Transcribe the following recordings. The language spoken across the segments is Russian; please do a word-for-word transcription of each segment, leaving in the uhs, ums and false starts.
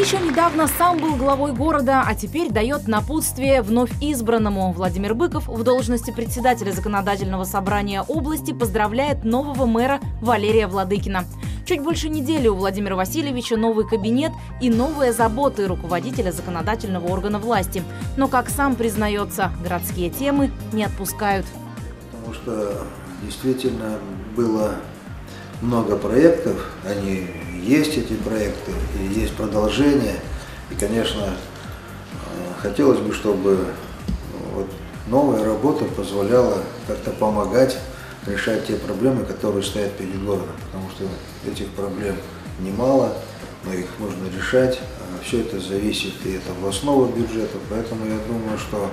Еще недавно сам был главой города, а теперь дает напутствие вновь избранному. Владимир Быков в должности председателя законодательного собрания области поздравляет нового мэра Валерия Владыкина. Чуть больше недели у Владимира Васильевича новый кабинет и новые заботы руководителя законодательного органа власти. Но, как сам признается, городские темы не отпускают. Потому что действительно было много проектов, они есть, эти проекты, и есть продолжение. И, конечно, хотелось бы, чтобы вот новая работа позволяла как-то помогать решать те проблемы, которые стоят перед городом. Потому что этих проблем немало, но их нужно решать. Все это зависит и от областного бюджета, поэтому я думаю, что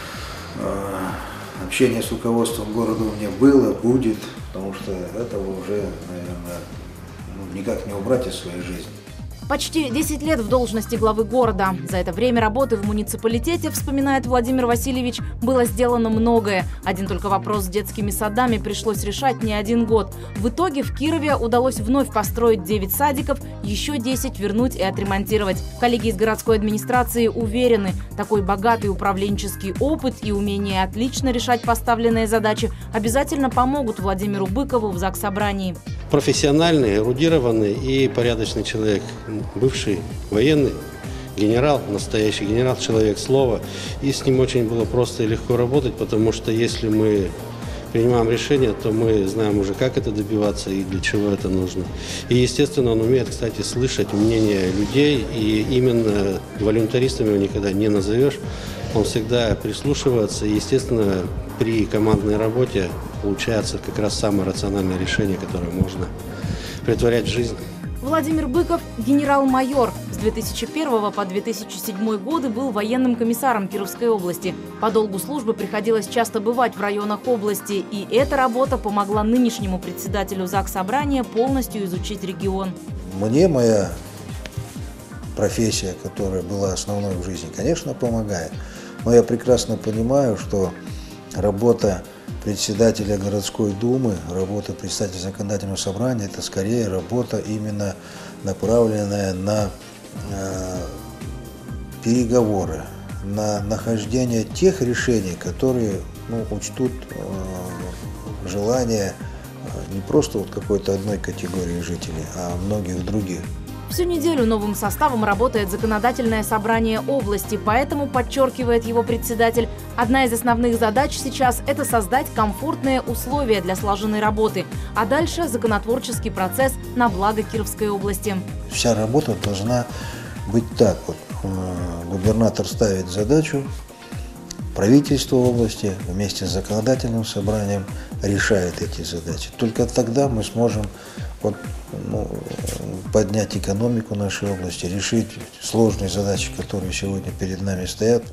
общение с руководством города у меня было, будет, потому что этого уже, наверное, ну, никак не убрать из своей жизни. Почти десять лет в должности главы города. За это время работы в муниципалитете, вспоминает Владимир Васильевич, было сделано многое. Один только вопрос с детскими садами пришлось решать не один год. В итоге в Кирове удалось вновь построить девять садиков, еще десять вернуть и отремонтировать. Коллеги из городской администрации уверены, такой богатый управленческий опыт и умение отлично решать поставленные задачи обязательно помогут Владимиру Быкову в Заксобрании. Профессиональный, эрудированный и порядочный человек. Бывший военный, генерал, настоящий генерал, человек слова. И с ним очень было просто и легко работать, потому что если мы принимаем решение, то мы знаем уже, как это добиваться и для чего это нужно. И, естественно, он умеет, кстати, слышать мнение людей, и именно волюнтаристами его никогда не назовешь. Он всегда прислушивается, и, естественно, при командной работе получается как раз самое рациональное решение, которое можно претворять в жизнь. Владимир Быков – генерал-майор. С две тысячи первого по две тысячи седьмой годы был военным комиссаром Кировской области. По долгу службы приходилось часто бывать в районах области, и эта работа помогла нынешнему председателю Заксобрания полностью изучить регион. Мне моя профессия, которая была основной в жизни, конечно, помогает. Но я прекрасно понимаю, что работа председателя городской думы, работа председателя законодательного собрания – это скорее работа именно направленная на э, переговоры, на нахождение тех решений, которые ну, учтут э, желания э, не просто вот какой-то одной категории жителей, а многих других. Всю неделю новым составом работает законодательное собрание области, поэтому, подчеркивает его председатель, одна из основных задач сейчас – это создать комфортные условия для слаженной работы, а дальше законотворческий процесс на благо Кировской области. Вся работа должна быть так вот. Губернатор ставит задачу, правительство области вместе с законодательным собранием решает эти задачи. Только тогда мы сможем вот, ну, поднять экономику нашей области, решить сложные задачи, которые сегодня перед нами стоят.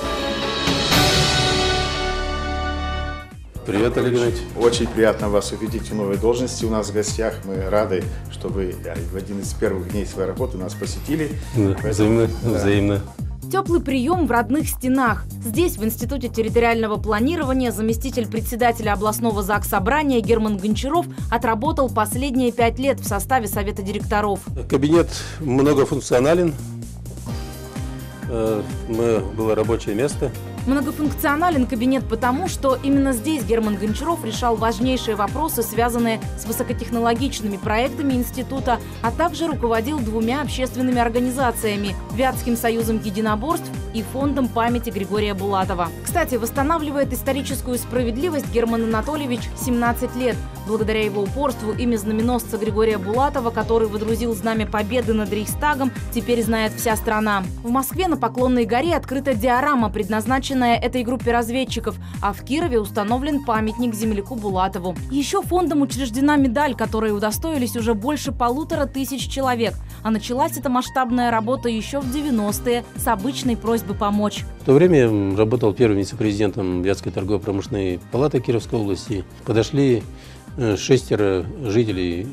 Привет, Олег Иванович. Очень приятно вас увидеть в новой должности у нас в гостях. Мы рады, что вы в один из первых дней своей работы нас посетили. Да, Поэтому, взаимно, да. взаимно. Теплый прием в родных стенах. Здесь, в Институте территориального планирования, заместитель председателя областного заксобрания Герман Гончаров отработал последние пять лет в составе совета директоров. Кабинет многофункционален. Было рабочее место. Многофункционален кабинет потому, что именно здесь Герман Гончаров решал важнейшие вопросы, связанные с высокотехнологичными проектами института, а также руководил двумя общественными организациями – Вятским союзом единоборств и фондом памяти Григория Булатова. Кстати, восстанавливает историческую справедливость Герман Анатольевич семнадцать лет. Благодаря его упорству имя знаменосца Григория Булатова, который водрузил знамя победы над Рейхстагом, теперь знает вся страна. В Москве на Поклонной горе открыта диорама, предназначенная этой группе разведчиков, а в Кирове установлен памятник земляку Булатову. Еще фондом учреждена медаль, которой удостоились уже больше полутора тысяч человек. А началась эта масштабная работа еще в девяностые с обычной просьбой помочь. В то время работал первым вице-президентом Вятской торгово-промышленной палаты Кировской области. Подошли шестеро жителей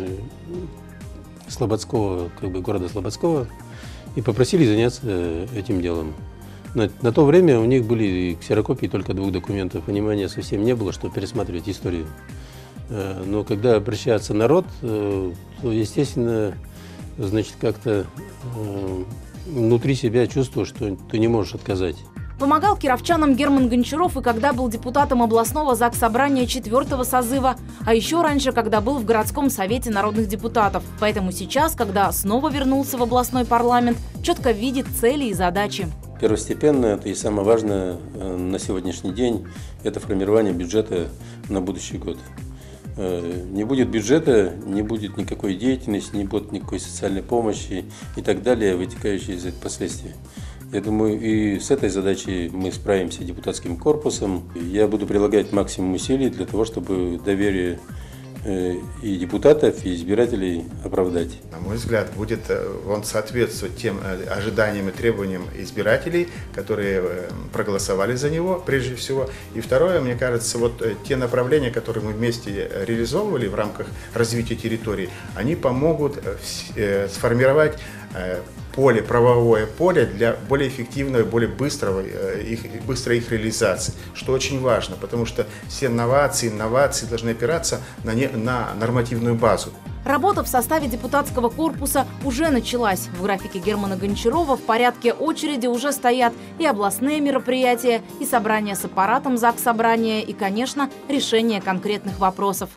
Слободского, как бы города Слободского, и попросили заняться этим делом. На, на то время у них были ксерокопии только двух документов, понимания совсем не было, чтобы пересматривать историю. Но когда обращается народ, то, естественно, значит, как-то э, внутри себя чувствуешь, что ты не можешь отказать. Помогал кировчанам Герман Гончаров и когда был депутатом областного заксобрания четвертого созыва, а еще раньше, когда был в городском совете народных депутатов. Поэтому сейчас, когда снова вернулся в областной парламент, четко видит цели и задачи. Первостепенное, это и самое важное на сегодняшний день, это формирование бюджета на будущий год. Не будет бюджета, не будет никакой деятельности, не будет никакой социальной помощи и так далее, вытекающие из этих последствий. Я думаю, и с этой задачей мы справимся депутатским корпусом. Я буду прилагать максимум усилий для того, чтобы доверие и депутатов, и избирателей оправдать. На мой взгляд, будет он соответствовать тем ожиданиям и требованиям избирателей, которые проголосовали за него, прежде всего. И второе, мне кажется, вот те направления, которые мы вместе реализовывали в рамках развития территории, они помогут сформировать поле, правовое поле для более эффективного, более быстрого их, быстрой их реализации, что очень важно, потому что все новации, инновации должны опираться на, не, на нормативную базу. Работа в составе депутатского корпуса уже началась. В графике Германа Гончарова в порядке очереди уже стоят и областные мероприятия, и собрания с аппаратом заксобрания, и, конечно, решение конкретных вопросов.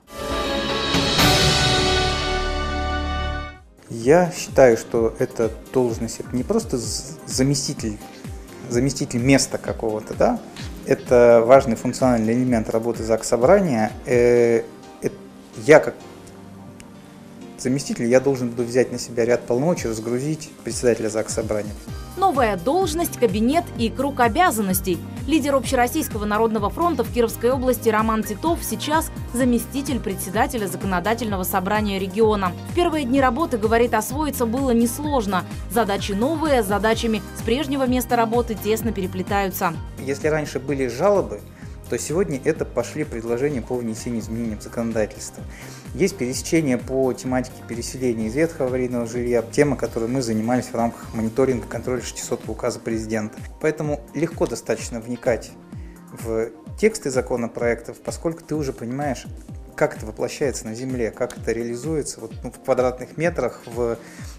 Я считаю, что эта должность это не просто заместитель, заместитель места какого-то, да, это важный функциональный элемент работы заксобрания. Я как заместитель, я должен буду взять на себя ряд полномочий, разгрузить председателя заксобрания. Новая должность, кабинет и круг обязанностей. Лидер Общероссийского народного фронта в Кировской области Роман Титов сейчас заместитель председателя законодательного собрания региона. В первые дни работы, говорит, освоиться было несложно. Задачи новые, с задачами с прежнего места работы тесно переплетаются. Если раньше были жалобы, то сегодня это пошли предложения по внесению изменений в законодательство. Есть пересечение по тематике переселения из ветхого аварийного жилья, тема, которой мы занимались в рамках мониторинга контроля шестисотого указа президента. Поэтому легко достаточно вникать в тексты законопроектов, поскольку ты уже понимаешь, как это воплощается на земле, как это реализуется вот, ну, в квадратных метрах, в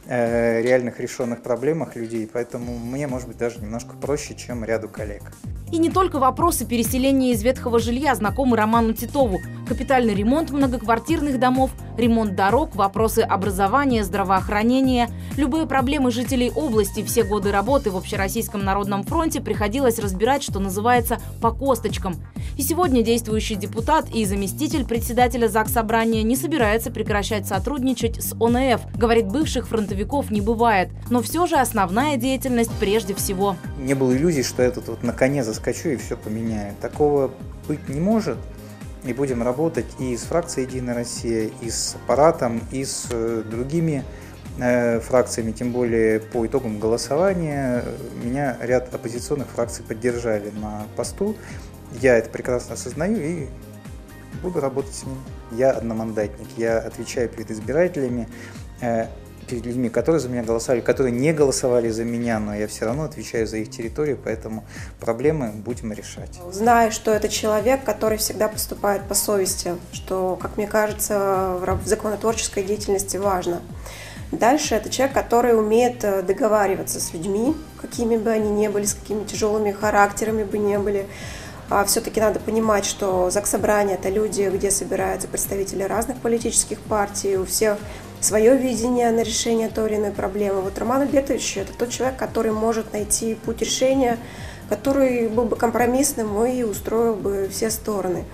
э, реальных решенных проблемах людей. Поэтому мне, может быть, даже немножко проще, чем ряду коллег. И не только вопросы переселения из ветхого жилья знакомы Роману Титову. Капитальный ремонт многоквартирных домов, ремонт дорог, вопросы образования, здравоохранения. Любые проблемы жителей области все годы работы в Общероссийском народном фронте приходилось разбирать, что называется, по косточкам. И сегодня действующий депутат и заместитель председателя заксобрания не собирается прекращать сотрудничать с О Н Ф. Говорит, бывших фронтовиков не бывает. Но все же основная деятельность прежде всего. Не было иллюзий, что я тут вот на коне заскочу и все поменяю. Такого быть не может. И будем работать и с фракцией «Единая Россия», и с аппаратом, и с другими э, фракциями. Тем более по итогам голосования меня ряд оппозиционных фракций поддержали на посту. Я это прекрасно осознаю и буду работать с ним. Я одномандатник, я отвечаю перед избирателями, э, перед людьми, которые за меня голосовали, которые не голосовали за меня, но я все равно отвечаю за их территорию, поэтому проблемы будем решать. Знаю, что это человек, который всегда поступает по совести, что, как мне кажется, в законотворческой деятельности важно. Дальше это человек, который умеет договариваться с людьми, какими бы они ни были, с какими тяжелыми характерами бы ни были. А все-таки надо понимать, что заксобрание – это люди, где собираются представители разных политических партий, у всех свое видение на решение той или иной проблемы. Вот Роман Альбертович – это тот человек, который может найти путь решения, который был бы компромиссным и устроил бы все стороны.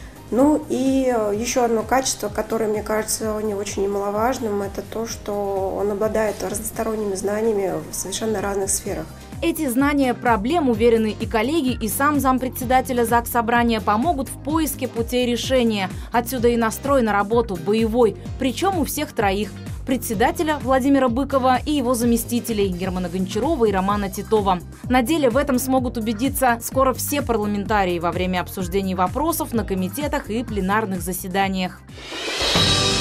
Ну и еще одно качество, которое, мне кажется, не очень немаловажным, это то, что он обладает разносторонними знаниями в совершенно разных сферах. Эти знания проблем, уверены и коллеги, и сам зампредседателя заксобрания помогут в поиске путей решения. Отсюда и настрой на работу боевой, причем у всех троих. Председателя Владимира Быкова и его заместителей Германа Гончарова и Романа Титова. На деле в этом смогут убедиться скоро все парламентарии во время обсуждений вопросов на комитетах и пленарных заседаниях.